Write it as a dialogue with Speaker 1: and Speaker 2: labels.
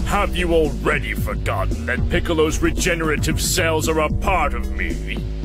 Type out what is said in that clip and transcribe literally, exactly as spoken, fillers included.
Speaker 1: Have you already forgotten that Piccolo's regenerative cells are a part of me?